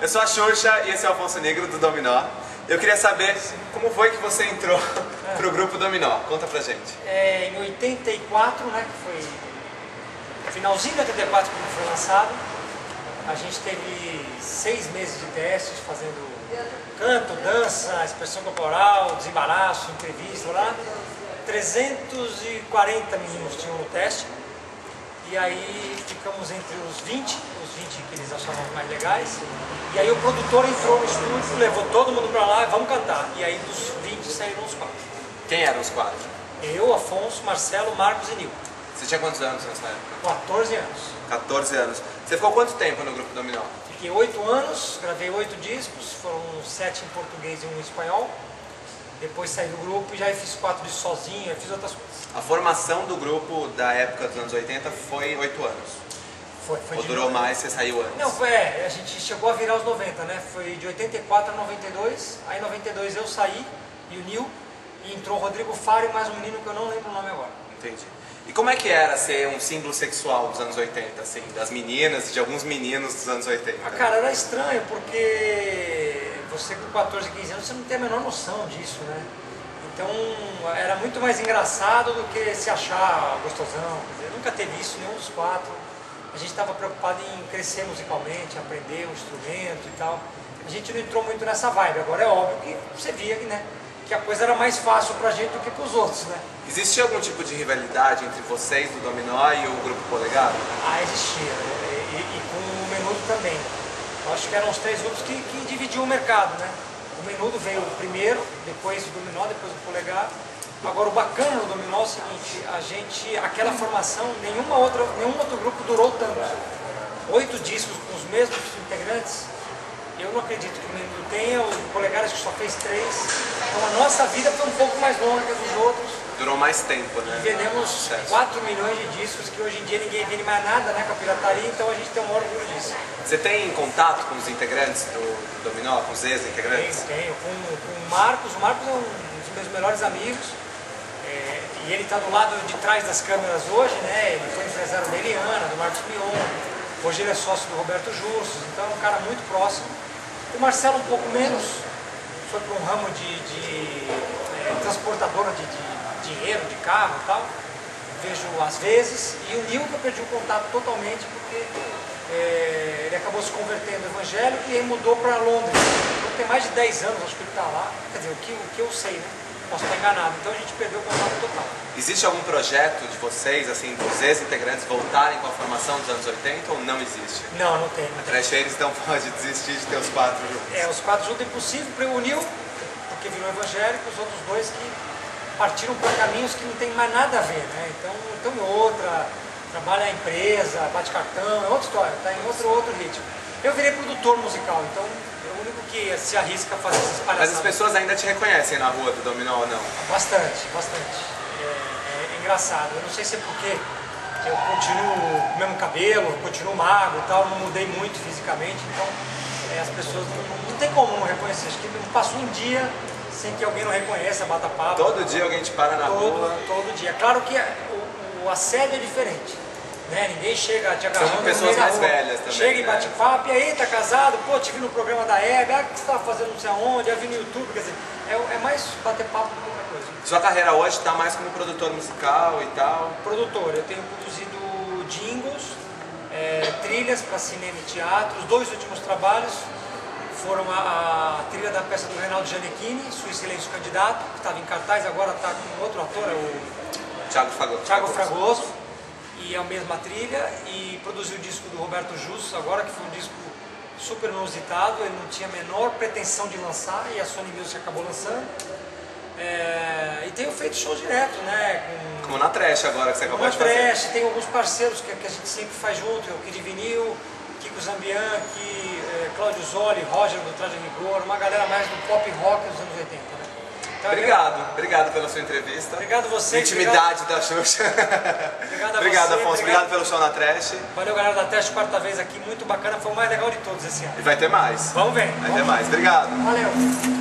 Eu sou a Xuxa e esse é o Afonso Negro do Dominó. Eu queria saber como foi que você entrou pro grupo Dominó. Conta pra gente. Em 84, né, que foi finalzinho de 84 quando foi lançado, a gente teve 6 meses de testes fazendo canto, dança, expressão corporal, desembaraço, entrevista lá. 340 meninos tinham no teste. E aí ficamos entre os 20 que eles achavam mais legais. E aí o produtor entrou no estúdio, levou todo mundo pra lá e vamos cantar. E aí dos 20 saíram os 4. Quem eram os 4? Eu, Afonso, Marcelo, Marcos e Nil. Você tinha quantos anos nessa época? 14 anos. 14 anos. Você ficou quanto tempo no grupo Dominó? Fiquei 8 anos, gravei 8 discos, foram 7 em português e 1 em espanhol. Depois saí do grupo e já fiz 4 discos sozinho, fiz outras coisas. A formação do grupo da época dos anos 80 foi 8 anos? Foi Ou durou mais, você saiu antes? Não, a gente chegou a virar os 90, né? Foi de 84 a 92, aí em 92 eu saí, e o Nil, e entrou o Rodrigo Faro e mais um menino que eu não lembro o nome agora. Entendi. E como é que era ser um símbolo sexual dos anos 80, assim, das meninas, de alguns meninos dos anos 80? Ah, cara, era estranho, porque você com 14, 15 anos, você não tem a menor noção disso, né? Então, era muito mais engraçado do que se achar gostosão. Quer dizer, nunca teve isso, nenhum dos 4. A gente estava preocupado em crescer musicalmente, aprender um instrumento e tal. A gente não entrou muito nessa vibe. Agora é óbvio que você via, né, que a coisa era mais fácil pra gente do que pros outros, né? Existia algum tipo de rivalidade entre vocês do Dominó e o Grupo Polegar? Ah, existia. E com o Menudo também. Eu acho que eram os 3 grupos que dividiam o mercado, né? O Menudo veio primeiro, depois o Dominó, depois o Polegar. Agora o bacana do Dominó é o seguinte, aquela formação, nenhum outro grupo durou tanto. 8 discos com os mesmos integrantes, eu não acredito que o Menudo tenha, o Polegar acho que só fez 3. Então a nossa vida foi um pouco mais longa que a dos outros. Durou mais tempo, né? E vendemos 4 milhões de discos, que hoje em dia ninguém vende mais nada, né, com a pirataria, então a gente tem um maior orgulho disso. Você tem contato com os integrantes do Dominó, com os ex-integrantes? Tenho. Com o Marcos é um dos meus melhores amigos. E ele está do lado de trás das câmeras hoje, né? Ele foi empresário da Eliana, do Marcos Mion. Hoje ele é sócio do Roberto Justus, então é um cara muito próximo. O Marcelo um pouco menos, foi para um ramo de transportadora de dinheiro, de carro e tal. Vejo às vezes. E o Nil que eu perdi o contato totalmente porque ele acabou se convertendo evangélico e aí mudou para Londres. Então tem mais de 10 anos, acho que ele está lá. Quer dizer, o que eu sei, né? Posso estar enganado, então a gente perdeu o contato total. Existe algum projeto de vocês, assim, dos ex-integrantes voltarem com a formação dos anos 80 ou não existe? Não tem. A Trash Eles não pode desistir de ter os 4 juntos. Os 4 juntos é impossível para o Nil, porque virou evangélico, os outros 2 que partiram para caminhos que não tem mais nada a ver, né? Então é outra, trabalha a empresa, bate cartão, é outra história, está em outro ritmo. Eu virei produtor musical, então é o único que se arrisca a fazer essas palhaçadas. Mas as pessoas ainda te reconhecem na rua do Dominó ou não? Bastante. É engraçado. Eu não sei se é porque eu continuo com o mesmo cabelo, continuo magro e tal, não mudei muito fisicamente, então as pessoas não tem como não reconhecer. Acho que não passou um dia sem que alguém não reconheça, bata papo. Todo dia alguém te para na rua? Todo dia. Claro que o assédio é diferente. Né? Ninguém chega te agarrando. São pessoas mais velhas também. Chega e bate papo, e aí, tá casado? Pô, te vi no programa da Hebe, o que você tava fazendo não sei aonde, já vi no YouTube, quer dizer, é mais bater papo do que outra coisa. Sua carreira hoje está mais como produtor musical e tal? Produtor, eu tenho produzido jingles, trilhas para cinema e teatro. Os 2 últimos trabalhos foram a trilha da peça do Reinaldo Gianecchini, Sui Silêncio Candidato, que estava em cartaz, agora está com outro ator, é o Thiago Fragoso. E a mesma trilha, e produziu o disco do Roberto Justus agora, que foi um disco super inusitado, ele não tinha a menor pretensão de lançar, e a Sony Music acabou lançando. E tenho feito shows direto, né? Como na Trash agora, que você acabou de fazer. Na Trash, tem alguns parceiros que a gente sempre faz junto, o Kid Vinil, Kiko Zambianchi, Cláudio Zoli, Roger do Traje Rigor, uma galera mais do pop rock dos anos 80, né? Então, obrigado pela sua entrevista. Obrigado você. Intimidade da Xuxa. Obrigado Afonso. Obrigado pelo show na Trash. Valeu, galera da Trash, 4ª vez aqui, muito bacana, foi o mais legal de todos esse ano. E vai ter mais. Vamos ver. Vai ter mais. Obrigado. Valeu.